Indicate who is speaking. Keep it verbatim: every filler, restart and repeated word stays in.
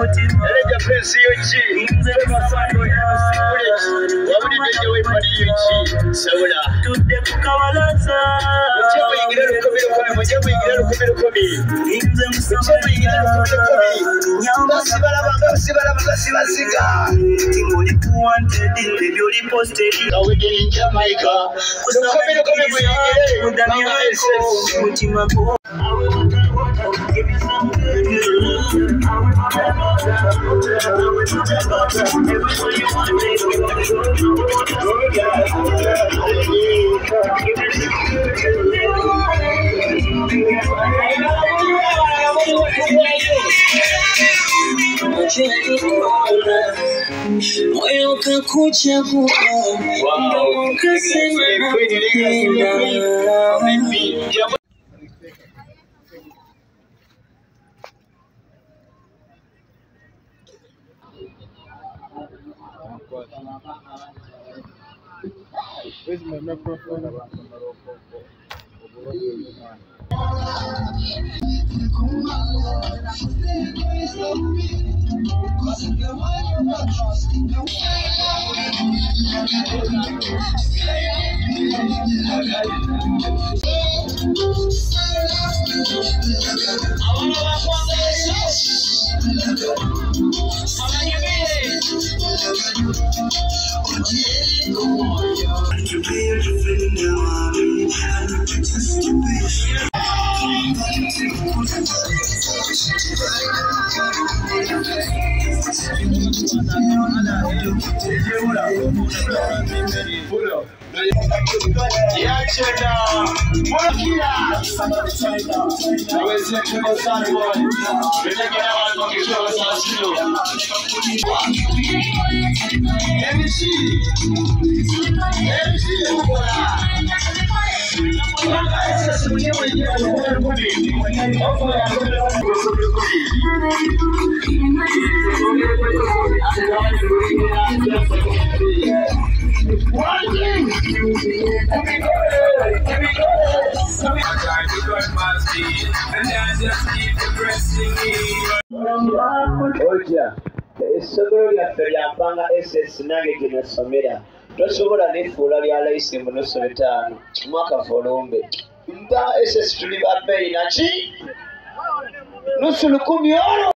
Speaker 1: Eleja pensi yochi Masando ya Wabudi deje wepani yochi Sabula Mchema yingire lukumiro komi Mchema yingire lukumiro komi Mchema yingire lukumiro komi Basi balaba Basi balaba Basi basiga Kawede in Jamaica Lukumiro komi mwingire Mama S S Give me some good news. Moyo kakuchagua ndio ukasema napenda.
Speaker 2: Where's my microphone?
Speaker 1: Oja, esogoro lyaffe lyampanga S S nange gye nasomera tosobola n'effuula lya layisi mu nusu etaano mwaka fulumbe mpa S S tuli ba bbeeyi naki nusu lukumi olwo